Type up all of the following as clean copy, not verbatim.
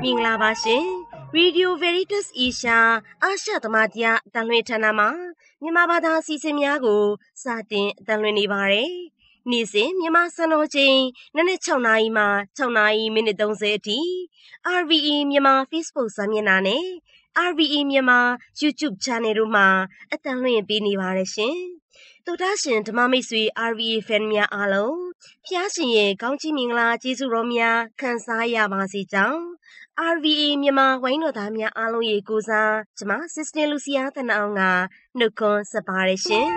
မင်္ဂလာပါရှင် Radio Veritas Asia အာရှသမတ်တရားတန်လွင်ဌာနမှာမြန်မာဘာသာအစီအစဉ်များကိုစတင်တန်လွင်နေပါတယ်နေ့စဉ်မြန်မာစံတော်ချိန်နနက်6နာရီမှ6နာရီမိနစ်30အထိ RVE မြန်မာ Facebook စာမျက်နှာနဲ့ RVE မြန်မာ YouTube Channel တို့မှာအတန်လွင်ပေးနေပါတယ်ရှင်တို့ဒါရှင်ဓမ္မမိတ်ဆွေ RVE fan များအားလုံးဖျားရှင်ရဲ့ကောင်းချီးမင်္ဂလာကျေးဇူးတော်များခံစားရပါစေကြောင်း RVE မြန်မာဝိုင်းတော်သားများအားလုံးရဲ့ကိုစားကျွန်မ Sister Lucia တနအောင်ကနှုတ်ခွန်းဆက်ပါရရှင်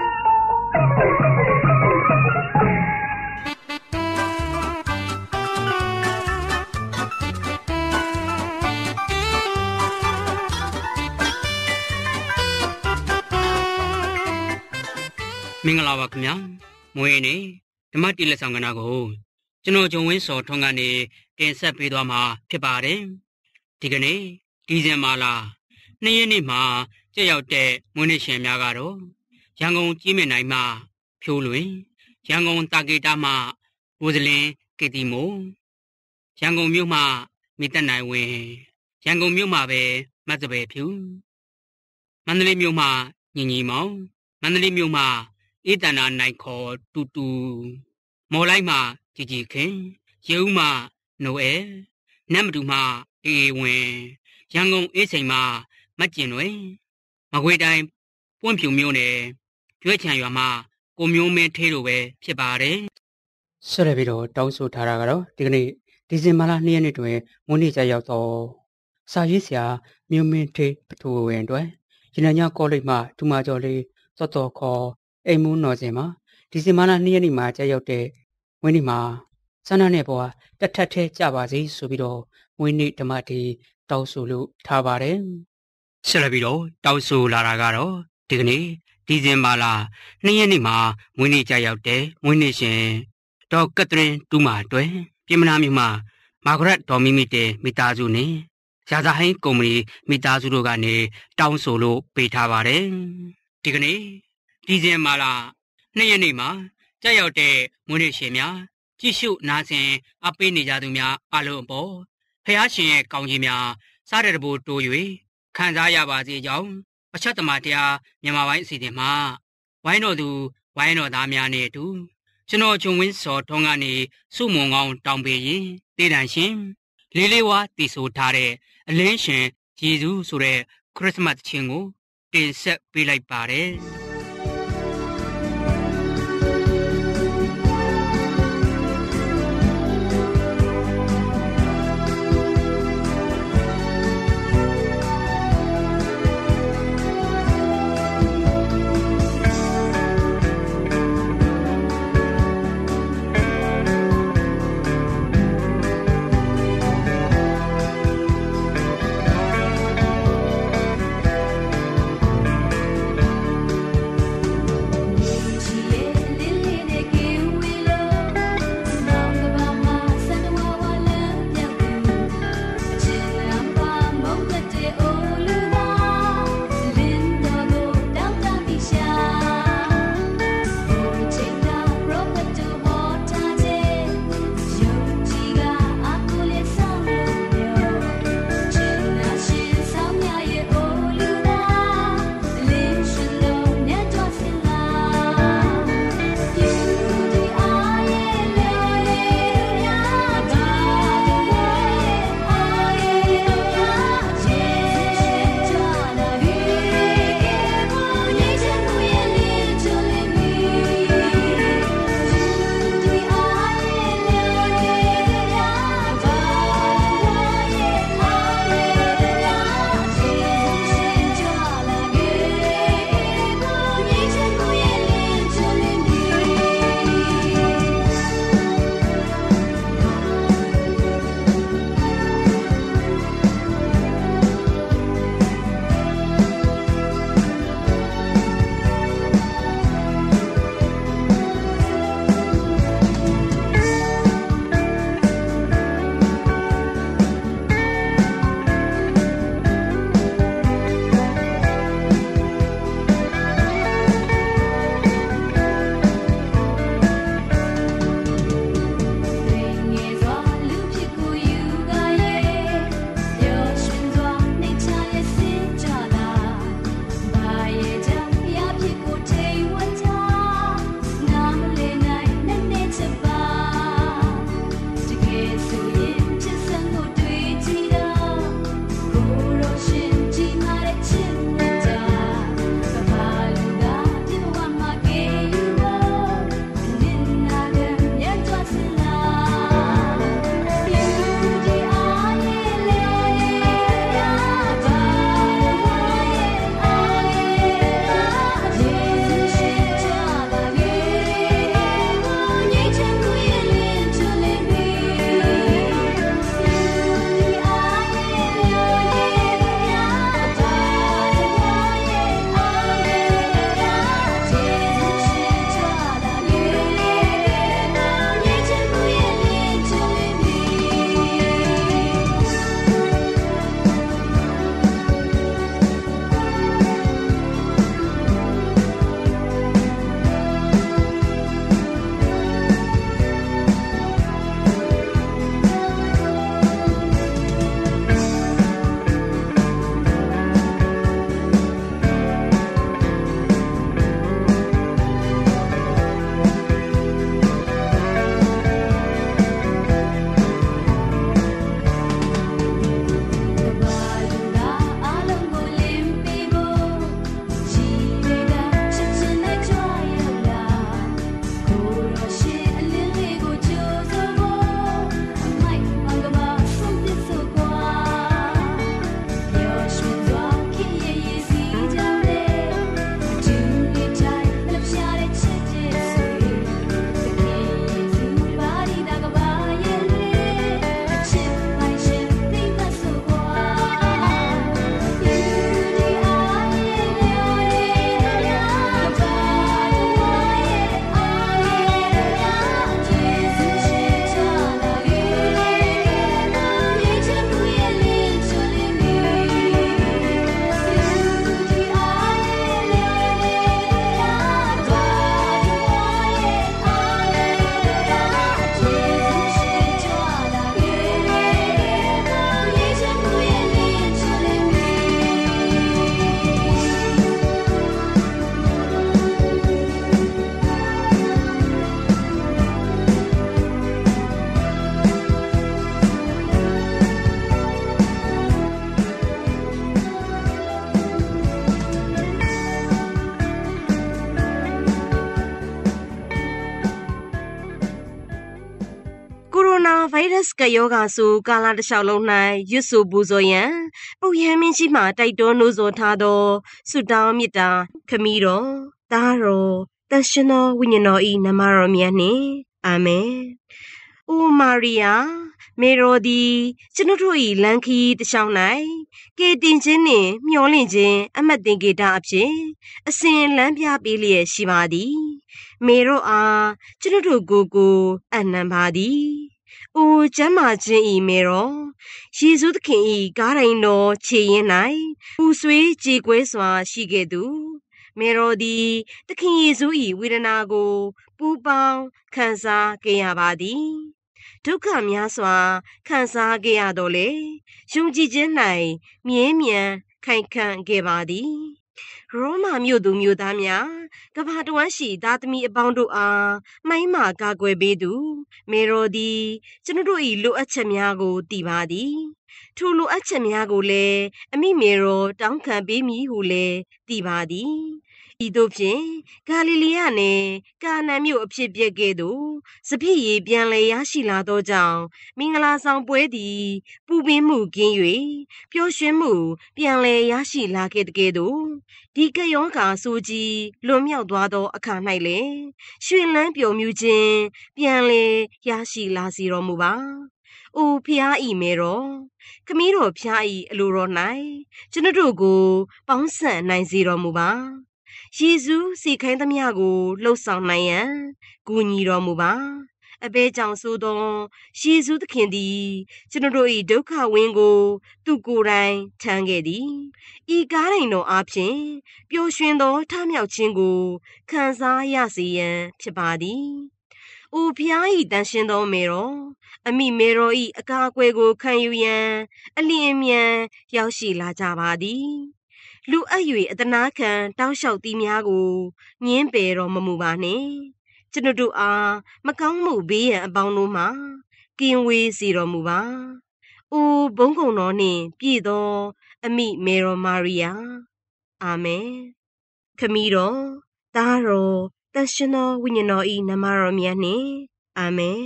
မင်္ဂလာပါခင်ဗျာမွေးနေ့ဓမ္မတိလက်ဆောင်ကဏ္ဍကိုကျွန်တော်ဂျုံဝင်းစော်ထွန်းကနေတင်ဆက်ပေးသွားမှာဖြစ်ပါတယ်ဒီကနေ့ဒီဇင်ဘာလ2ရက်နေ့မှာကျရောက်တဲ့မွေးနေ့ရှင်များကတော့ရန်ကုန်ကြီးမြင့်နိုင်မှဖြိုးလွင်ရန်ကုန်တာကေတာမှကိုစလင်းကေတီမိုရန်ကုန်မြို့မှမိသက်နိုင်ဝင်ရန်ကုန်မြို့မှာပဲမတ်စပယ်ဖြူမန္တလေးမြို့မှာညီညီမောင်မန္တလေးမြို့မှာအေးတနာနိုင်ခေါ်တူတူမော်လိုက်မှာကြည်ကြည်ခင်ရေဦးမှာနိုအဲနတ်မတူမှာအေးဝင်ရန်ကုန်အေးစိန်မှာမတ်ကျင်တွင်မကွေတိုင်းပွန့်ဖြူမြို့နယ်ကျွဲချံရွာမှာကိုမျိုးမင်းထေးလိုပဲဖြစ်ပါတယ်ဆက်လက်ပြီးတော့တောင်းဆိုထားတာကတော့ဒီကနေ့ဒီဇင်ဘာလ2ရက်နေ့တွင်မွေးနေ့ကျရောက်သောစာရေးဆရာမျိုးမင်းထေးပထူဝင်တွင်ရန်ညကောလိပ်မှဒူမာကျော်လေးစောတော်ခေါ်အိမ်မူးနော်စင်မှာဒီဇင်ဘာလ2ရက်နေ့မှာကျရောက်တဲ့မွေးနေ့မှာဆန္ဒနဲ့ပေါ်တထက်ထဲကြပါစေဆိုပြီးတော့မွေးနေ့ဓမ္မတီတောင်းဆိုလို့ထားပါတယ်ဆက်လက်ပြီးတော့တောင်းဆိုလာတာကတော့ဒီကနေ့ဒီဇင်ဘာလ2ရက်နေ့မှာမွေးနေ့ကျရောက်တဲ့မွေးနေ့ရှင်ဒေါက်ကက်သရင်တူမာတွင်ပြည်မနာမြို့မှာမာဂရက်ဒေါ်မီမီတေမိသားစုနဲ့ရာဇဟိုင်းကုမ္ပဏီမိသားစုတို့ကနေတောင်းဆိုလို့ပေးထားပါတယ်ဒီကနေ့ဒီဇင်ဘာလ2ရက်နေ့မှာကြာရောက်တဲ့မွေးနေ့ရှင်များကြည့်ရှုနာဆင်အပေးနေကြသူများအားလုံးအပေါ်ဖျားရှင်ရဲ့ကောင်းကြီးများစားတဲ့တဘူတိုး၍ခံစားရပါစေကြောင်းအချက်သမားတရားမြန်မာပိုင်းအစီအစဉ်မှာဝိုင်းတော်သူဝိုင်းတော်သားများနဲ့အတူကျွန်တော်ဂျုံဝင်းစော်ထုံးကနေစုမုံကောင်းတောင်းပေးရင်တည်တံရှင်လေးလေးဝါတည်ဆိုထားတဲ့အလင်းရှင်ယေရှုဆိုတဲ့ခရစ်စမတ်ချင်းကိုတင်ဆက်ပေးလိုက်ပါတယ်ကယောဂါဆိုကာလာတစ်လျှောက်လုံး၌ရွတ်ဆိုပူဇော်ရန်ပုပ်ရဟန်းမင်းကြီးမှတိုက်တွန်းနှိုးဆော်ထားသောဆုတောင်းမေတ္တာခမည်းတော်သားတော်တန်ရှင်သောဝိညာဉ်တော်၏နမတော်မြတ်နှင့်အာမင်။အိုမာရိယာမေတော်သည်ကျွန်ုပ်တို့၏လမ်းခီးတစ်လျှောက်၌ကယ်တင်ခြင်းနှင့်မျှော်လင့်ခြင်းအမတ်တင်ကေတာအဖြစ်အစဉ်လမ်းပြပေးလျက်ရှိပါသည်။မေတော်အားကျွန်ုပ်တို့ကိုအနံပါသည်။အိုကျမ်းမာခြင်းဤမေတော်ယေရှုသခင်ဤကားတိုင်တော်ခြေရင်း၌ပူဆွေးကြေကွဲစွာရှိခဲ့သူမေတော်သည်သခင်ယေရှု၏ဝေဒနာကိုပူပေါင်းခံစားခဲ့ရပါသည်ဒုက္ခများစွာခံစားခဲ့ရတော့လေယုံကြည်ခြင်း၌မြဲမြံခိုင်ခံ့ခဲ့ပါသည်ရောမမြို့သူမြို့သားများကမ္ဘာတဝန်းရှိသားသမီးအပေါင်းတို့အားမိုင်းမာကာကွယ်ပေးသူမေတော်သည်ကျွန်တို့၏လိုအပ်ချက်များကိုတည်ပါသည်ထိုလိုအပ်ချက်များကိုလည်းအမိမေတော်တောင်းခံပေးမည်ဟုလည်းတည်ပါသည်ဤသို့ဖြင့်ဂါလိလီယနယ်ကာနန်မြို့အဖြစ်ပြက်ကဲ့သို့စပြည့်ရည်ပြန်လည်ရရှိလာသောကြောင့်မင်္ဂလာဆောင်ပွဲသည်ပူပင်မှုကင်း၍ပျော်ရွှင်မှုပြန်လည်ရရှိလာခဲ့တဲ့ကဲ့သို့ဒီကယောဂါဆိုကြီးလွန်မြောက်သွားသောအခါ၌လည်းရွှင်လန်းပျော်မြူးခြင်းပြန်လည်ရရှိလာစေတော်မူပါ။အိုဖျားဤမေတော်ခမည်းတော်ဖျားဤအလိုတော်၌ကျွန်တို့ကိုပေါင်းစပ်နိုင်စေတော်မူပါယေရှုစီခိုင်းသမျှကိုလှုပ်ဆောင်နိုင်ရန်ကူညီတော်မူပါအဘဲကြောင့်ဆိုသောယေရှုသခင်သည်ကျွန်တို့၏ဒုက္ခဝင်းကိုသူကိုယ်တိုင်ထမ်းခဲ့သည်ဤကားတိုင်တော်အားဖြင့်ပျော်ရွှင်သောထမြောက်ခြင်းကိုခံစားရစေရန်ဖြစ်ပါသည်။အိုဖျား၏တန်ရှင်သောမေတော်အမိမေတော်၏အကာအကွယ်ကိုခံယူရန်အလျင်အမြန်ရောက်ရှိလာကြပါသည်။လူအပ်၍အတနာခံတောင်းလျှောက်သည်များကိုငင်းပယ်တော်မမူပါနှင့်ကျွန်တို့အားမကောင်းမှုဘေးရန်အပေါင်းတို့မှကင်းဝေးစေတော်မူပါ။အိုဘုန်းကုံတော်နှင့်ပြည့်သောအမိမေတော်မာရိယာအာမင်ခမည်းတော်သားတော်တန်ရှင်သောဝိညာဉ်တော်၏နမတော်မြတ်နှင့်အာမင်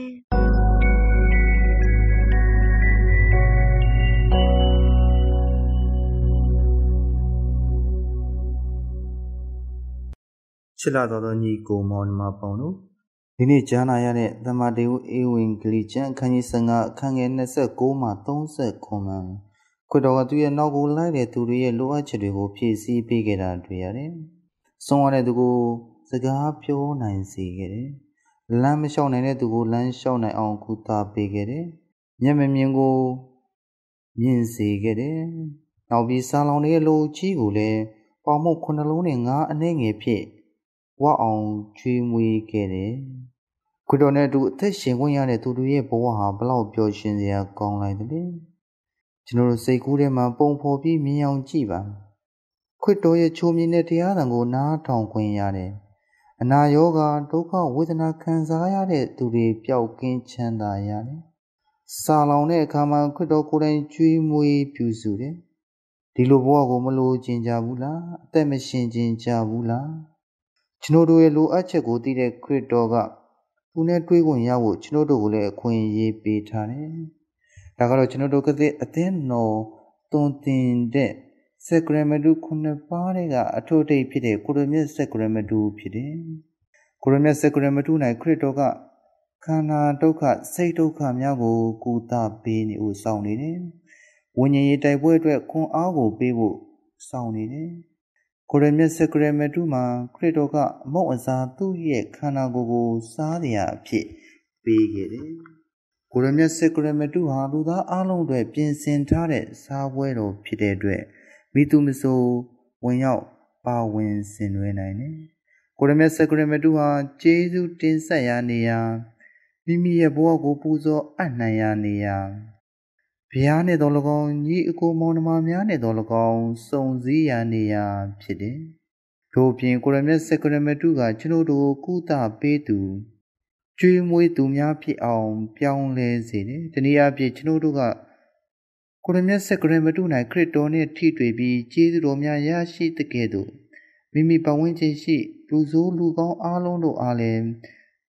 ချစ်လာတော်ညီကိုမောင်နှမပေါင်းတို့ဒီနေ့ကြားနာရတဲ့သမ္မာတေဝဧဝံဂေလိကျမ်းအခန်းကြီး15အခန်းငယ်29မှ30မှာခွတ်တော်ကသူရဲ့နောက်ကိုလိုက်တဲ့သူတွေရဲ့လိုအပ်ချက်တွေကိုဖြည့်ဆည်းပေးခဲ့တာတွေ့ရတယ်။ဆုံးရတဲ့သူကိုစကားပြောနိုင်စေခဲ့တယ်။လမ်းမလျှောက်နိုင်တဲ့သူကိုလမ်းလျှောက်နိုင်အောင်ကုသပေးခဲ့တယ်။မျက်မမြင်ကိုမြင်စေခဲ့တယ်။နောက်ပြီးစာလောင်ရဲ့လူကြီးကိုလည်းပေါင်မုတ်9လုံးနဲ့9အနှဲငယ်ဖြင့်ဝအောင်ချွေးမွေးခဲ့တယ်။ခွတ်တော်နဲ့အတူအသက်ရှင်ခွင့်ရတဲ့သူတို့ရဲ့ဘဝဟာဘလောက်ပျော်ရွှင်စရာကောင်းလိုက်တယ်။ကျွန်တော်တို့စိတ်ကူးထဲမှာပုံဖော်ပြီးမြင်အောင်ကြည့်ပါ။ခွတ်တော်ရဲ့ချိုးမြင်တဲ့တရားသံကိုနားထောင်ခွင့်ရတယ်။အနာရောဂါဒုက္ခဝေဒနာခံစားရတဲ့သူတွေပျောက်ကင်းချမ်းသာရတယ်။စာလောင်တဲ့အခါမှာခွတ်တော်ကိုယ်တိုင်ကျွေးမွေးပြုစုတယ်။ဒီလိုဘဝကိုမလိုချင်ကြဘူးလား။အသက်မရှင်ချင်ကြဘူးလား။ကျွန်တော်တို့ရဲ့လိုအပ်ချက်ကိုသိတဲ့ခရစ်တော်ကသူနဲ့တွေ့ခွင့်ရဖို့ကျွန်တော်တို့ကိုလည်းအခွင့်အရေးပေးထားတယ်။ဒါကတော့ကျွန်တော်တို့ကတဲ့အသင်းတော်သွန်သင်တဲ့စက္ကရမတု9ပါးကအထုအထိပ်ဖြစ်တဲ့ကိုရမြတ်စက္ကရမတုဖြစ်တယ်။ကိုရမြတ်စက္ကရမတု၌ခရစ်တော်ကခန္ဓာဒုက္ခစိတ်ဒုက္ခများကိုကုသပေးနေဦးဆောင်နေတယ်။ဝိညာဉ်ရေးတိုက်ပွဲအတွက်ခွန်အားကိုပေးဖို့ဆောင်နေတယ်။ကိုရမြတ်စက္ကရမတုမှာခရစ်တော်ကအမုတ်အစားသူ့ရဲ့ခန္ဓာကိုယ်ကိုစားရအဖြစ်ပေးခဲ့တယ်။ကိုရမြတ်စက္ကရမတုဟာလူသားအလုံးတွေပြင်ဆင်ထားတဲ့စားပွဲတော်ဖြစ်တဲ့အတွက်မိသူမဆိုဝင်ရောက်ပါဝင်ဆင်နွှဲနိုင်တယ်။ကိုရမြတ်စက္ကရမတုဟာကျေးဇူးတင်ဆက်ရာနေရာမိမိရဲ့ဘဝကိုပူဇော်အပ်နိုင်ရာနေရာဘုရားနဲ့တော်၎င်းညီအကိုမောင်နှမများနဲ့တော်၎င်းစုံစည်းရာနေရာဖြစ်တယ်။ထို့ပြင်ကိုရမြတ်စက္ကရမတုကကျွန်တော်တို့ကုသပေးသူကျွေးမွေးသူများဖြစ်အောင်ပြောင်းလဲစေတယ်။တနည်းအားဖြင့်ကျွန်တော်တို့ကကိုရမြတ်စက္ကရမတု၌ခရစ်တော်နှင့်ထိတွေ့ပြီးကျေးဇူးတော်များရရှိတဲ့ကဲ့သို့မိမိပတ်ဝန်းကျင်ရှိလူဆိုးလူကောင်းအားလုံးတို့အားလည်း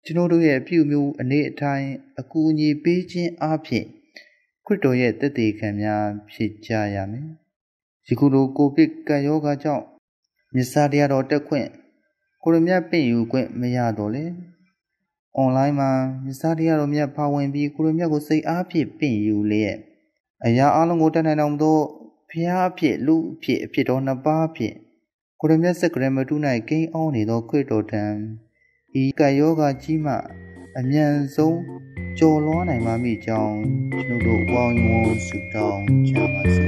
ကျွန်တော်တို့ရဲ့ပြုမျိုးအနေအထိုင်အကူအညီပေးခြင်းအပြင်ခရစ်တော်ရဲ့တသက်ခံများဖြစ်ကြရမယ်။ယခုလိုကိုဗစ်ကပ်ရောဂါကြောင့်မြစ်စာတရားတော်တက်ခွင့်ကိုရမြတ်ပင့်ယူခွင့်မရတော့လေ။ online မှာမြစ်စာတရားတော်မြတ်ပါဝင်ပြီးကိုရမြတ်ကိုစိတ်အားဖြင့်ပင့်ယူလျက်အရာအလုံးကိုတတ်နိုင်အောင်သောဖျားအဖြစ်လူအဖြစ်တော်နှစ်ပါးဖြင့်ကိုရမြတ်စက္ကရမတု၌ကိန်းအောင်နေသောခရစ်တော်ထံဤကပ်ရောဂါကြီးမှအမြန်ဆုံးကျော်လွှားနိုင်ပါမည်ကြောင်းကျွန်တော်တို့ဝေါင်းဝန်းဆုတောင်းကြပါစို့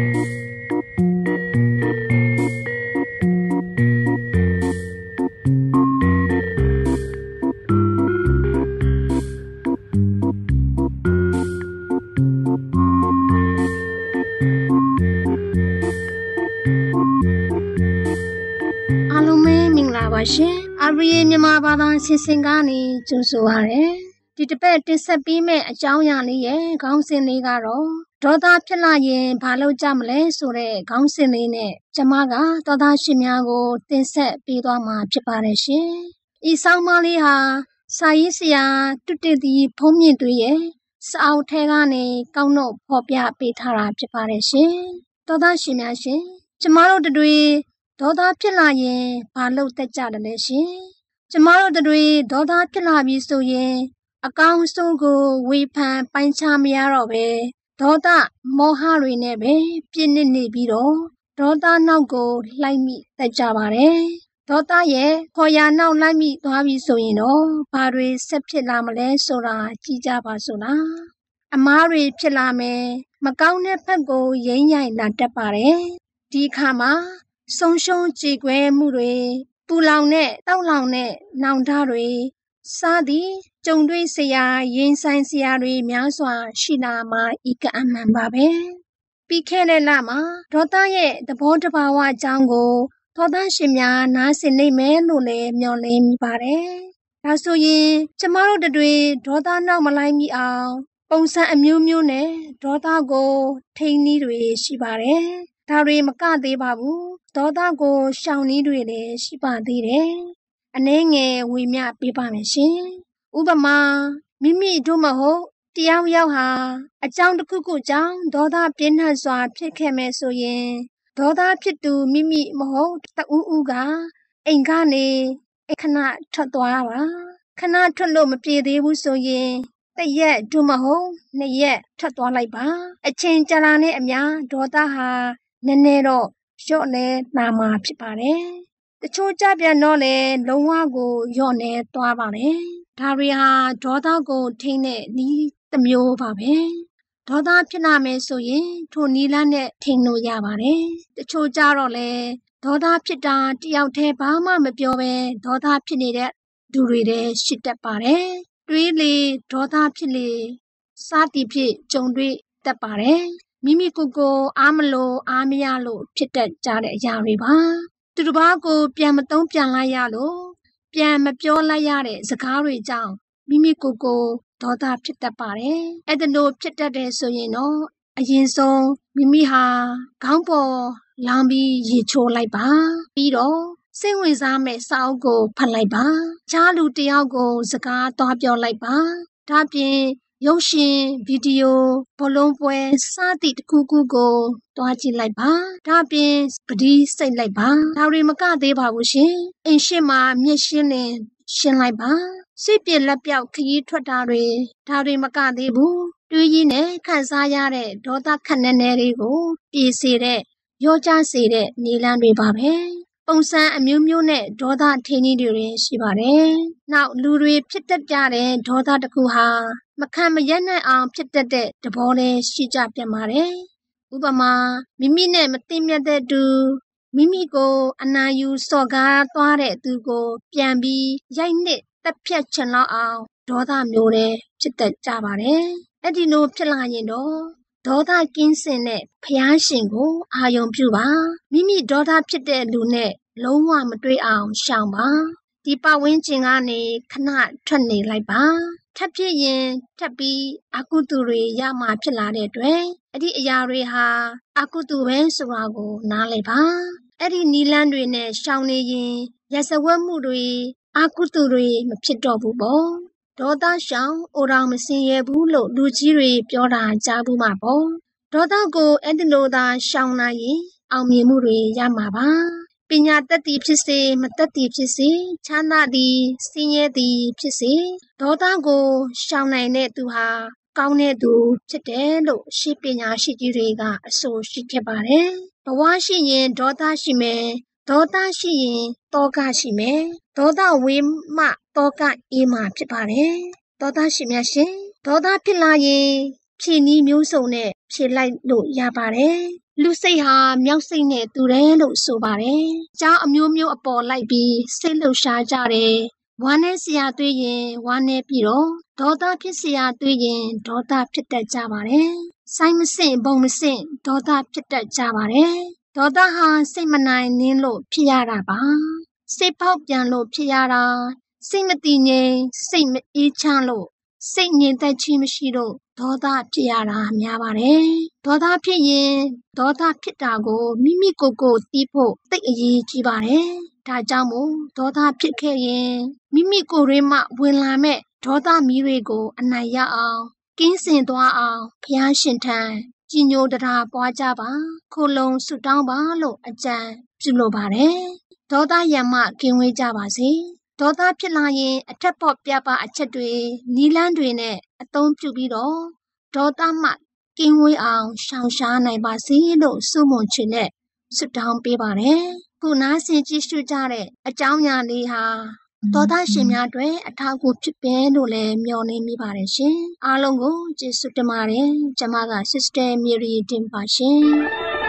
အားလုံးပဲမင်္ဂလာပါရှင်။အာဘရီမြန်မာဘာသာအစီအစဉ်ကနေကြိုဆိုပါရစေ။ဒီတစ်ပတ်တင်ဆက်ပေးမယ့်အကြောင်းအရာလေးရဲ့ခေါင်းစဉ်လေးကတော့ဒေါသဖြစ်လာရင်ဘာလုပ်ကြမလဲဆိုတဲ့ခေါင်းစဉ်လေးနဲ့ကျွန်မကသောသားရှင်များကိုတင်ဆက်ပေးသွားမှာဖြစ်ပါတယ်ရှင်။ဤဆောင်းပါးလေးဟာစာရေးဆရာတုတ္တတိဖုံးမြင့်တွေရဲ့စာအုပ်ထဲကနေကောက်နှုတ်ဖော်ပြပေးထားတာဖြစ်ပါတယ်ရှင်။သောသားရှင်များရှင်ကျမတို့တွေဒေါသဖြစ်လာရင်ဘာလုပ်တတ်ကြတယ်လဲရှင်။ကျမတို့တွေဒေါသဖြစ်လာပြီဆိုရင်အကောင်းဆုံးကိုဝေဖန်ပိုင်းခြားမရတော့ပဲဒေါသမောဟတွေနဲ့ပဲပြည့်နေပြီးတော့ဒေါသနောက်ကိုလိုက်မိတတ်ကြပါတယ်။ဒေါသရဲ့ခေါ်ရနောက်လိုက်မိသွားပြီဆိုရင်တော့ဘာတွေဆက်ဖြစ်လာမလဲဆိုတာကြည့်ကြပါစို့လား။အမားတွေဖြစ်လာမယ်မကောင်းတဲ့ဘက်ကိုယိမ်းယိုင်လာတတ်ပါတယ်။ဒီအခါမှာဆုံးရှုံးကြေကွဲမှုတွေပူလောင်တဲ့တောက်လောင်တဲ့နောင်တတွေစသည်ကြုံတွေ့စရာရင်ဆိုင်စရာတွေများစွာရှိလာမှာဤကအမှန်ပါပဲပြီးခဲ့တဲ့လမှာဒေါသရဲ့သဘောတဘာဝအကြောင်းကိုသောသားရှင်များနားဆင်နိုင်မယ်လို့လည်းမျှော်လင့်မိပါတယ်ဒါဆိုရင်ကျမတို့တွေဒေါသနောက်မလိုက်မိအောင်ပုံစံအမျိုးမျိုးနဲ့ဒေါသကိုထိန်းနည်းတွေရှိပါတယ်ဒါတွေမကသေးပါဘူးဒေါသကိုရှောင်နည်းတွေလည်းရှိပါသေးတယ်။အနည်းငယ်ဝေမျှပေးပါမယ်ရှင်။ဥပမာမိမိတို့မဟုတ်တယောက်ယောက်ဟာအကြောင်းတစ်ခုခုကြောင့်ဒေါသပြင်းထန်စွာဖြစ်ခဲ့မယ်ဆိုရင်ဒေါသဖြစ်သူမိမိမဟုတ်တဦးဦးကအိမ်ကနေခဏထွက်သွားပါခဏထွက်လို့မပြေသေးဘူးဆိုရင်တစ်ရက်တို့မဟုတ်နှစ်ရက်ထွက်သွားလိုက်ပါအချိန်ကြာလာတဲ့အမျှဒေါသဟာနည်းနည်းတော့လျော့နေလာမှာဖြစ်ပါတယ်တချို့ကြပြန်တော့လေလုံးဝကိုလျော့နေသွားပါတယ်ဒါတွေဟာဒေါသကိုထိန်းတဲ့နည်းတစ်မျိုးပါပဲဒေါသဖြစ်လာမယ်ဆိုရင်ထိုနည်းလမ်းနဲ့ထိန်းလို့ရပါတယ်တချို့ကြတော့လေဒေါသဖြစ်တာတယောက်တည်းဘာမှမပြောဘဲဒေါသဖြစ်နေတဲ့သူတွေတည်းရှိတတ်ပါတယ်တွေးလေဒေါသဖြစ်လေစသည်ဖြင့်ကြုံတွေ့တတ်ပါတယ်မိမိကိုယ်ကိုအားမလို့အားမရလို့ဖြစ်တတ်ကြတဲ့အရာတွေပါသူတစ်ပါးကိုပြန်မသုံးပြန်လိုက်ရလို့ပြန်မပြောလိုက်ရတဲ့စကားတွေကြောင့်မိမိကိုယ်ကိုဒေါသဖြစ်တတ်ပါတယ်အဲ့ဒါလို့ဖြစ်တတ်တယ်ဆိုရင်တော့အရင်ဆုံးမိမိဟာခေါင်းပေါ်လောင်ပြီးရေချိုးလိုက်ပါပြီးတော့စိတ်ဝင်စားမဲ့စာအုပ်ကိုဖတ်လိုက်ပါချားလူတယောက်ကိုစကားသွားပြောလိုက်ပါဒါပြင်ရုပ်ရှင်ဗီဒီယိုဘောလုံးပွဲစသည်တစ်ခုခုကိုတွားကြည့်လိုက်ပါဒါပြင်ပတိစိတ်လိုက်ပါဒါတွေမကသေးပါဘူးရှင်အိမ်ရှိမှာမျက်ရှင်းလင်းရှင်းလိုက်ပါစိတ်ပြက်လက်ပြောက်ခရီးထွက်တာတွေဒါတွေမကသေးဘူးတွေးရင်းနဲ့ခံစားရတဲ့ဒေါသခက်နေနေတွေကိုပြေစေတဲ့ရောကြစေတဲ့နေလန်းတွေပါပဲပုံစံအမျိုးမျိုးနဲ့ဒေါသထိန်းနည်းတွေရှိပါတယ်။နောက်လူတွေဖြစ်တတ်ကြတဲ့ဒေါသတစ်ခုဟာမခံမရပ်နိုင်အောင်ဖြစ်တတ်တဲ့သဘောလေးရှိကြပြန်ပါတယ်။ဥပမာမိမိနဲ့မသိမြတ်တဲ့သူမိမိကိုအနာယူစော်ကားသွားတဲ့သူကိုပြန်ပြီးရိုက်နစ်တက်ဖြတ်ချင်လောက်အောင်ဒေါသမျိုးတွေဖြစ်တတ်ကြပါတယ်။အဲ့ဒီလိုဖြစ်လာရင်တော့ဒေါသကင်းစင်တဲ့ဖျားရှင်ကိုအာယုံပြုပါမိမိဒေါသဖြစ်တဲ့လူနဲ့လုံးဝမတွေ့အောင်ရှောင်ပါဒီပတ်ဝန်းကျင်ကနေခဏထွက်နေလိုက်ပါထပ်ဖြစ်ရင်ထပ်ပြီးအကုသိုလ်တွေရမှဖြစ်လာတဲ့အတွက်အဲ့ဒီအရာတွေဟာအကုသိုလ်ပဲဆိုတာကိုနားလည်ပါအဲ့ဒီနီလန်းတွေနဲ့ရှောင်နေရင်ရစဝတ်မှုတွေအာကုတုတွေမဖြစ်တော့ဘူးပေါ့ဒေါသရှောင်အိုတော်မစင်ရဘူးလို့လူကြီးတွေပြောတာကြားဘူးမှာပေါ့ဒေါသကိုအဲ့ဒီလိုသာရှောင်နိုင်ရင်အောင်မြင်မှုတွေရမှာပါပညာတတ်သည်ဖြစ်စေမတတ်သည်ဖြစ်စေချမ်းသာသည်ဆင်းရဲသည်ဖြစ်စေဒေါသကိုရှောင်နိုင်တဲ့သူဟာကောင်းတဲ့သူဖြစ်တယ်လို့ရှေးပညာရှိကြီးတွေကအဆိုရှိခဲ့ပါတယ်ဘဝရှိရင်ဒေါသရှိမယ်ဒေါသရှိရင်တောကရှိမယ်ဒေါသဝေးမှတောကအေးမှဖြစ်ပါတယ်ဒေါသရှိမြရှင်ဒေါသဖြစ်လာရင်ဖြည့်နီးမျိုးစုံနဲ့ဖြည့်လိုက်လို့ရပါတယ်လူစိတ်ဟာမြောက်စိတ်နဲ့တူတယ်လို့ဆိုပါတယ်။ကြောင်းအမျိုးမျိုးအပေါ်လိုက်ပြီးစိတ်လှုပ်ရှားကြတယ်။ဝမ်းနဲ့စရာတွေ့ရင်ဝမ်းနဲ့ပြီးတော့ဒေါသဖြစ်စရာတွေ့ရင်ဒေါသဖြစ်တတ်ကြပါတယ်။စိုင်းမစင့်ဘုံမစင့်ဒေါသဖြစ်တတ်ကြပါတယ်။ဒေါသဟာစိတ်မနိုင်နင်းလို့ဖြစ်ရတာပါ။စိတ်ပေါက်ပြန်လို့ဖြစ်ရတာစိတ်မတည်ငြိမ်စိတ်မအေးချမ်းလို့စိတ်ငြိမ်သက်ခြင်းမရှိလို့ဒေါသဖြစ်ရတာများပါတယ်။ဒေါသဖြစ်ရင်ဒေါသဖြစ်တာကိုမိမိကိုယ်ကိုသိဖို့သိအရေးကြီးပါတယ်။ဒါကြောင့်မို့ဒေါသဖြစ်ခဲ့ရင်မိမိကိုယ်ရင်းမှဝင်လာမဲ့ဒေါသမီးတွေကိုအနိုင်ရအောင်ကင်းစင်သွားအောင်ဘုရားရှင်ထံကြီးညိုတရားပွားကြပါခိုလုံဆုတောင်းပါလို့အကြံပြုလိုပါတယ်။ဒေါသရံမှကင်းဝေးကြပါစေ။ဒေါသဖြစ်လာရင်အထက်ပေါ်ပြပအချက်တွေနီလန်းတွေနဲ့အသုံးပြုပြီးတော့ဒေါသမှကင်းဝေးအောင်ရှောင်ရှားနိုင်ပါစေလို့ဆုမွန်ချင်နဲ့ဆုတောင်းပေးပါတယ်။ခုနားဆင်ကြည့်ရှုကြတဲ့အကြောင်းအရာလေးဟာဒေါသရှင်များအတွက်အထောက်အကူဖြစ်ပဲလို့လည်းမျှော်လင့်မိပါတယ်ရှင်။အားလုံးကိုကျေးဇူးတင်ပါတယ်။ကျွန်မက Sister Mary တင်ပါရှင်။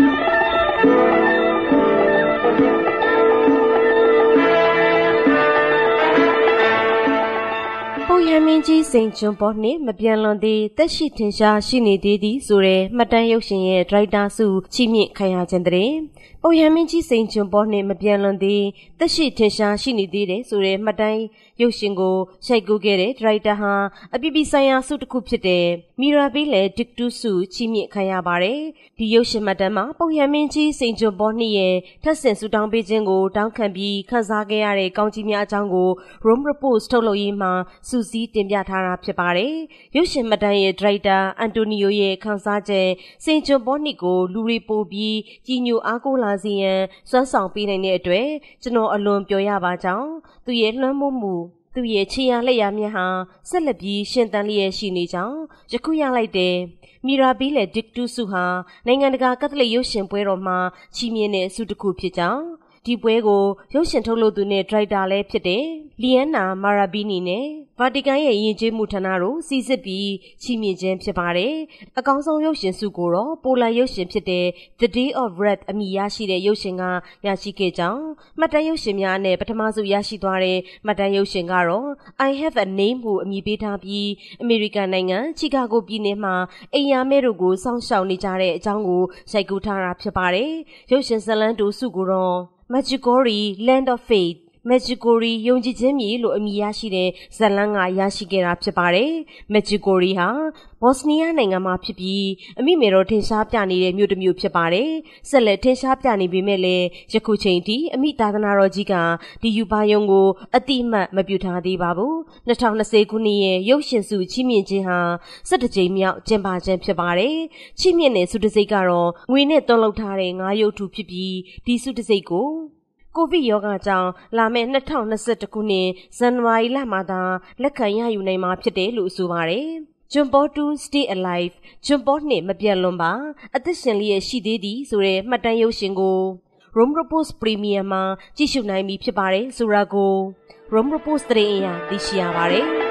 ပုပ်ရဟန်းမင်းကြီးစိန်ဂျွန်ပေါနှင့်မပြန်လွန်သေးသက်ရှိထင်ရှားရှိနေသေးသည်ဆိုတဲ့မှတ်တမ်းရုပ်ရှင်ရဲ့ဒရိုက်တာဆုချီးမြှင့်ခံရခြင်းတဲ့ပုပ်ရဟန်းမင်းကြီးစိန်ဂျွန်ပေါနှင့်မပြန်လွန်သေးသက်ရှိထင်ရှားရှိနေသေးတယ်ဆိုတဲ့မှတ်တမ်းရုပ်ရှင်ကိုရိုက်ကူးခဲ့တဲ့ဒရိုက်တာဟာအပြည်ပြည်ဆိုင်ရာဆုတစ်ခုဖြစ်တဲ့မီရာဘီလေဒစ်တူးဆုချီးမြှင့်ခံရပါတယ်ဒီရုပ်ရှင်မှတ်တမ်းမှာပုပ်ရဟန်းမင်းကြီးစိန်ဂျွန်ပေါနှင့်ရဲ့ထပ်ဆင့်ဆုတောင်းပေးခြင်းကိုတောင်းခံပြီးခန်းစားခဲ့ရတဲ့ကောင်းကြီးများအကြောင်းကို Rome Report ထုတ်လုပ်ရေးမှာစူးစီးတင်ပြထားတာဖြစ်ပါတယ်။ရုပ်ရှင်မှတ်တမ်းရဲ့ဒရိုက်တာအန်တိုနီယိုရဲ့ခန်းစားချက်စိန်ဂျွန်ပေါနစ်ကိုလူတွေပို့ပြီးကြီးညိုအားကိုးလာစေရန်စွမ်းဆောင်ပေးနိုင်တဲ့အတွက်ကျွန်တော်အလွန်ပျော်ရပါကြောင်းသူရဲ့လွှမ်းမိုးမှုသူရဲ့ခြေရလက်ရမြတ်ဟာဆက်လက်ပြီးရှင်သန်လျက်ရှိနေကြောင်းယခုရလိုက်တဲ့မီရာဘီလေဒစ်တူးဆုဟာနိုင်ငံတကာကက်သလစ်ရုပ်ရှင်ပွဲတော်မှာချီးမြှင့်တဲ့ဆုတစ်ခုဖြစ်ကြောင်းဒီပွဲကိုရုပ်ရှင်ထုတ်လုပ်သူနဲ့ဒရိုက်တာလည်းဖြစ်တဲ့လီယန်နာမာရာဘီနီနဲ့ဗာတီကန်ရဲ့ယဉ်ကျေးမှုဌာနတို့စီစစ်ပြီးချီးမြှင့်ခြင်းဖြစ်ပါတယ်။အကောင်းဆုံးရုပ်ရှင်ဆုကိုတော့ပိုလန်ရုပ်ရှင်ဖြစ်တဲ့ The Day of Wrath အမည်ရရှိတဲ့ရုပ်ရှင်ကရရှိခဲ့ကြောင်းမှတ်တမ်းရုပ်ရှင်များနဲ့ပထမဆုရရှိသွားတဲ့မှတ်တမ်းရုပ်ရှင်ကတော့ I Have a Name ကိုအမည်ပေးထားပြီးအမေရိကန်နိုင်ငံချီကာဂိုပြည်နယ်မှာအိမ်ယာမဲတို့ကိုစောင့်ရှောက်နေကြတဲ့အကြောင်းကိုရိုက်ကူးထားတာဖြစ်ပါတယ်။ရုပ်ရှင်ဇာတ်လမ်းတိုဆုကိုတော့Magicori Land of Faith Magicori ယုံကြည်ခြင်းမြေလို့အမည်ရရှိတဲ့ဇာတ်လမ်းကရရှိခဲ့တာဖြစ်ပါတယ်။ Magicori ဟာဘော့စနီးယားနိုင်ငံမှာဖြစ်ပြီးအမိမေတော်ထင်ရှားပြနေတဲ့မြို့တစ်မြို့ဖြစ်ပါတယ်။ဆက်လက်ထင်ရှားပြနေပေမဲ့လည်းယခုချိန်ထိအမိသာသနာတော်ကြီးကဒီယူပါယုံကိုအတိအမှတ်မပြုထားသေးပါဘူး။2020ခုနှစ်ရဲ့ရုပ်ရှင်ဆုချီးမြှင့်ခြင်းဟာ17ကြိမ်မြောက်ကျင်းပခြင်းဖြစ်ပါတယ်။ချီးမြှင့်တဲ့ဆုတံဆိပ်ကတော့ငွေနဲ့သွန်းလုပ်ထားတဲ့9ရုပ်ထုဖြစ်ပြီးဒီဆုတံဆိပ်ကိုကိုဗစ်ရောဂါကြောင့်လာမယ့်2021ခုနှစ်ဇန်နဝါရီလမှာသာလက်ခံရယူနိုင်မှာဖြစ်တယ်လို့ဆိုပါတယ်။ John Paul II Stay Alive John Paul နှင့်မပြတ်လွန်ပါအသက်ရှင်လျက်ရှိသေးသည်ဆိုတဲ့မှတ်တမ်းရုပ်ရှင်ကို Rome Report Premium မှာကြည့်ရှုနိုင်ပြီဖြစ်ပါတယ်ဆိုတာကို Rome Report သတင်းအရသိရှိရပါတယ်။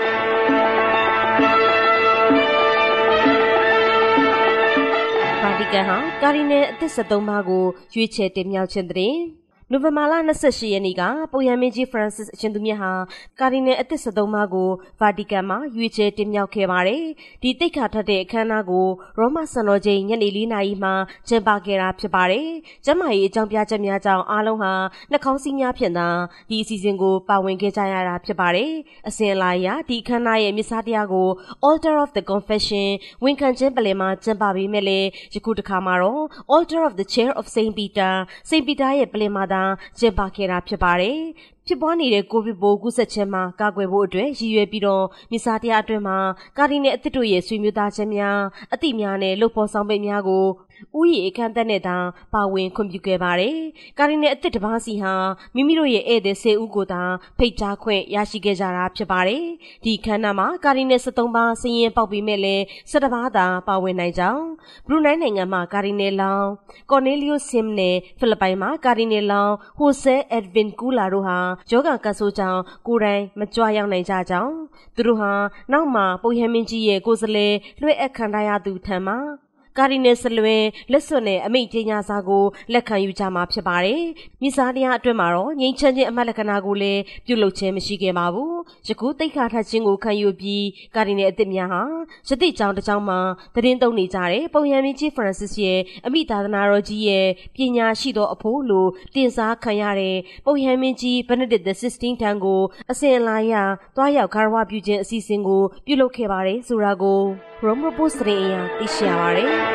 ဗာတီကန်ဟာကာဒီနယ်အသစ်73ပါးကိုရွေးချယ်တင်မြှောက်ခြင်းတဲ့နိုဝင်ဘာလ28ရက်နေ့ကပုပ်ရဟန်းမင်းကြီးဖရန့်စစ်အရှင်သူမြတ်ဟာကာဒီနယ်အသစ်73ပါးကိုဗာတီကန်မှာရွေးချယ်တင်မြှောက်ခဲ့ပါတယ်။ဒီတိတ်ခါထက်တဲ့အခမ်းအနားကိုရောမစံတော်ချိန်ညနေ4နာရီမှကျင်းပခဲ့တာဖြစ်ပါတယ်။ကျမ်းမာရေးအကြောင်းပြချက်များကြောင့်အားလုံးဟာနှာခေါင်းစည်းများဖြင့်သာဒီအစီအစဉ်ကိုပါဝင်ခဲ့ကြရတာဖြစ်ပါတယ်။အစဉ်အလာအရဒီအခမ်းအနားရဲ့မြစ်စားတရားကို Altar of the Confession ဝန်ခံခြင်းပလင်မှာကျင်းပပေးမယ်လေယခုတစ်ခါမှာတော့ Altar of the Chair of Saint Peter စိန့်ပီတာရဲ့ပလင်မှာကျင်းပခဲ့တာဖြစ်ပါတယ်။ဖြစ်ပွားနေတဲ့ကိုဗစ်ပိုးကူးစက်ခြင်းမှာကာကွယ်ဖို့အတွက်ရည်ရွယ်ပြီးတော့မြစ်စာတရားအတွင်းမှာကာဒီနယ်အသစ်တို့ရဲ့ဆွေမျိုးသားချင်းများအသည့်များနဲ့လှုပ်ဖော်ဆောင်ပိတ်များကိုဥယျာဉ်အခမ်းအသတ်နဲ့သာပါဝင်ခွင့်ပြုခဲ့ပါတယ်။ကာဒီနယ်အသစ်တစ်ပါးစီဟာမိမိတို့ရဲ့ဧည့်သည်10ဦးကိုသာဖိတ်ကြားခွင့်ရရှိခဲ့ကြတာဖြစ်ပါတယ်။ဒီခမ်းနားမှာကာဒီနယ်73ပါးစည်ရင်ပေါက်ပြီးမဲ့လည်း17ပါးသာပါဝင်နိုင်ကြောင်းဘရူနိုင်းနိုင်ငံမှာကာဒီနယ်လောင်ကော်နေလီယိုဆင်နဲ့ဖိလစ်ပိုင်မှာကာဒီနယ်လောင်ဟိုဆဲအက်ဒဗင်ကူလာတို့ဟာယောဂကတ်ဆိုးကြောင့်ကိုယ်တိုင်မကြွရောက်နိုင်ကြကြောင်းသူတို့ဟာနောက်မှာပုပ်ရဟန်းမင်းကြီးရဲ့ကိုယ်စားလှယ်လွှဲအပ်ခံထားရသူထံမှာကာဒီနယ်ဆလွဲလက်စွပ်နဲ့အမိန့်ကြေညာစာကိုလက်ခံယူကြမှာဖြစ်ပါတယ်။မြစ်စာတရားအတွင်းမှာတော့ငြိမ်းချမ်းခြင်းအမှတ်လက္ခဏာကိုလည်းပြုလုပ်ခြင်းမရှိခဲ့ပါဘူး။ယခုတိတ်ခါထခြင်းကိုခံယူပြီးကာဒီနယ်အသစ်များဟာယသိကျောင်းတစ်ကျောင်းမှာသတင်းသုံးနေကြတဲ့ပုပ်ရဟန်းမင်းကြီးဖရန်စစ်ရဲ့အမိသာသနာတော်ကြီးရဲ့ပညာရှိသောအဖို့လို့တင်စားခံရတဲ့ပုပ်ရဟန်းမင်းကြီးဘနဒစ်16ထံကိုအစဉ်အလာအရသွားရောက်ဂါရဝပြုခြင်းအစီအစဉ်ကိုပြုလုပ်ခဲ့ပါတယ်ဆိုတာကိုရိုမပိုစထရင်အရာသိရှိရပါတယ်။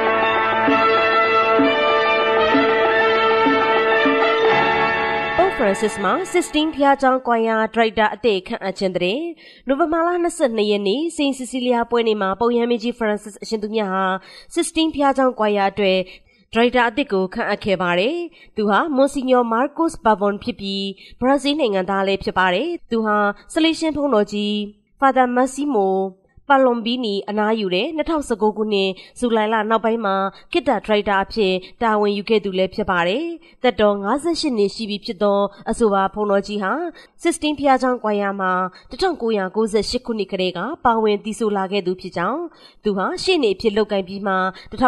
ပုပ်ဖရန်စစ်မှာ16ဖျားကျောင်းကွာယာဒရိုက်တာအသစ်ခန့်အပ်ခြင်းတဲ့နိုဝင်ဘာလ22ရက်နေ့စိန့်စီစီလီယာပွဲနေ့မှာပုပ်ရဟန်းမင်းကြီးဖရန်စစ်အရှင်သူမြတ်ဟာ16ဖျားကျောင်းကွာယာအတွက်ဒရိုက်တာအသစ်ကိုခန့်အပ်ခဲ့ပါတယ်။သူဟာမွန်စီညောမားကိုစ်ဘာဗွန်ဖြစ်ပြီးဘရာဇီးနိုင်ငံသားလည်းဖြစ်ပါတယ်။သူဟာဆလေးရှင်ဘုန်းတော်ကြီးဖာသာမက်ဆီမိုပါလွန်ဘီနီအနားယူတဲ့2019ခုနှစ်ဇူလိုင်လနောက်ပိုင်းမှာကိတ္တဒရိုက်တာအဖြစ်တာဝန်ယူခဲ့သူလည်းဖြစ်ပါတယ်။သက်တော်58နှစ်ရှိပြီဖြစ်သောအဆိုပါဘုန်းတော်ကြီးဟာ16ဖျားချောင်းကွာယာမှာ1998ခုနှစ်ကတည်းကပါဝင်တည်ဆိုလာခဲ့သူဖြစ်ကြောင်းသူဟာရှေ့နေအဖြစ်လုပ်ကိုင်ပြီးမှ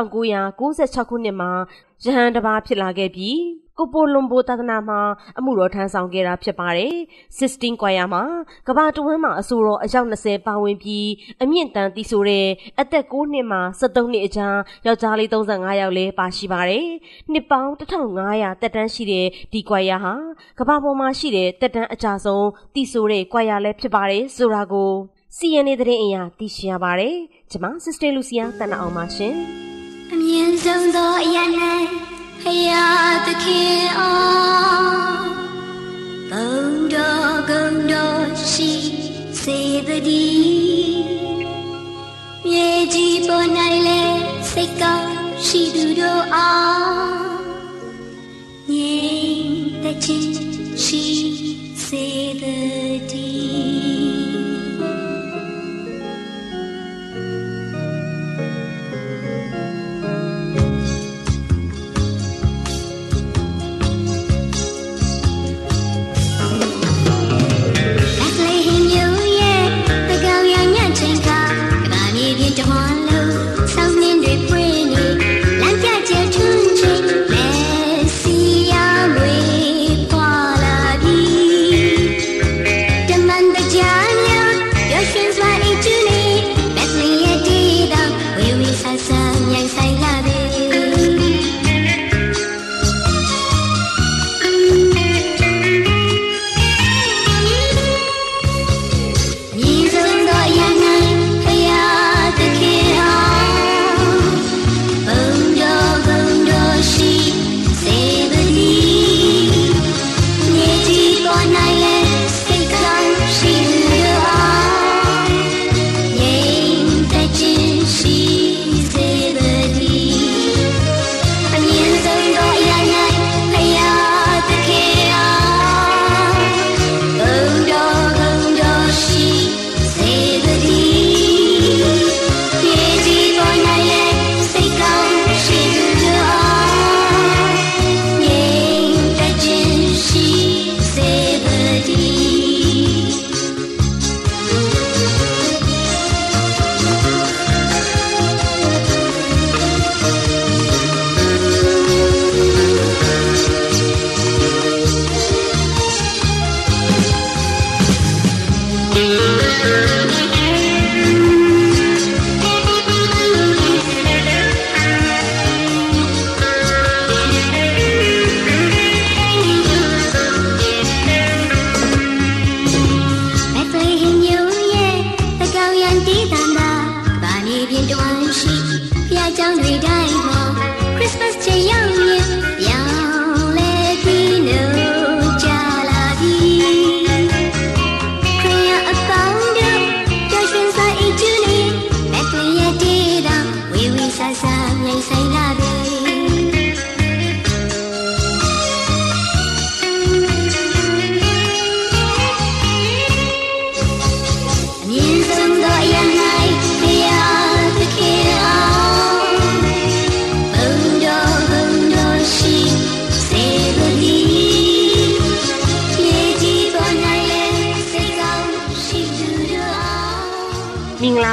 1996ခုနှစ်မှာရဟန်းတစ်ပါးဖြစ်လာခဲ့ပြီးကိုပိုလွန်ဘိုသာသနာမှာအမှုတော်ထမ်းဆောင်ခဲ့တာဖြစ်ပါတယ်။16ကွာယာမှာကဘာတဝန်းမှာအဆိုတော်အယောက်20ပါဝင်ပြီးအမြင့်တန်းတည်ဆိုတဲ့အသက်9နှစ်မှ73နှစ်အကြားယောက်ျားလေး35ယောက်လည်းပါရှိပါတယ်။နှစ်ပေါင်း1500တက်တန်းရှိတဲ့ဒီကွာယာဟာကဘာပေါ်မှာရှိတဲ့တက်တန်းအကြဆုံးတည်ဆိုတဲ့ကွာယာလည်းဖြစ်ပါတယ်ဆိုတာကို CNA သတင်းအရသိရှိရပါတယ်။ကျွန်မ Sister Lucia တန်အောင်ပါရှင်။အမြင့်ဆုံးသောအရာ၌ဖယားသခင်အောင်ဘုံတော်ဂုဏ်တော်ရှိစေတည်းမြေကြီးပေါ်၌လည်းစိတ်ကောင်းရှိသူတို့အောင်ငြိမ်သက်ခြင်းရှိစေတည်းတဝါလုံးဆောင်းနှင်းတွေပွင့်နေလမ်းပြကျထွန်း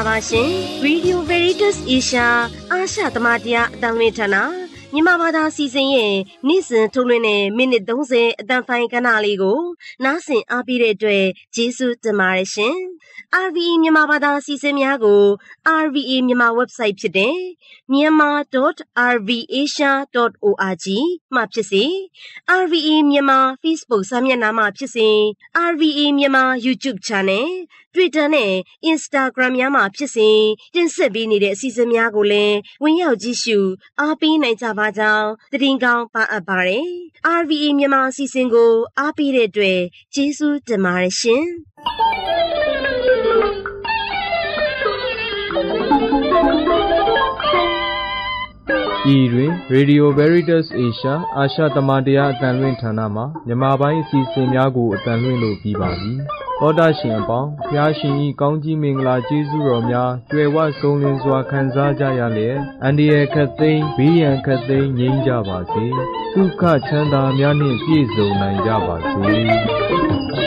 ပါရှင် Radio Veritas Asia အာရှသမတရားအတန်လွင်ဌာနမြန်မာဘာသာစီစဉ်ရဲ့နေ့စဉ်ထုတ်လွှင့်တဲ့မိနစ်30အတန်ဖိုင်ကဏ္ဍလေးကိုနားဆင်အားပေးတဲ့အတွက်ကျေးဇူးတင်ပါတယ်ရှင်။ RVE မြန်မာဘာသာစီစဉ်များကို RVE မြန်မာ website ဖြစ်တဲ့ myanmar.rvasia.org မှာဖြစ်စေ RVE မြန်မာ Facebook စာမျက်နှာမှာဖြစ်စေ RVE မြန်မာ YouTube Channel Twitter နဲ့ Instagram များမှာဖြစ်စေတင်ဆက်ပေးနေတဲ့အစီအစဉ်များကိုလည်းဝင်ရောက်ကြည့်ရှုအားပေးနိုင်ကြပါကြောင်းသတင်းကောင်းပါအပ်ပါတယ်။ RVE မြန်မာအစီအစဉ်ကိုအားပေးတဲ့အတွက်ကျေးဇူးတင်ပါတယ်ရှင်။ Radio Veritas Asia အာရှသမတရားအတန်လွင့်ဌာနမှာမြန်မာပိုင်းအစီအစဉ်များကိုအတန်လွင့်လို့ပြီးပါပြီ။သောတာရှင်အပေါင်းဖျားရှင်ဤကောင်းကြီးမင်္ဂလာကျေးဇူးတော်များကြွယ်ဝဆုံးလင်းစွာခံစားကြရလျက်အန္တရာယ်ခတ်သိမ်းဘေးရန်ခတ်သိမ်းငြိမ်းကြပါစေ။ဒုက္ခချမ်းသာများနှင့်ပြည့်စုံနိုင်ကြပါစေ။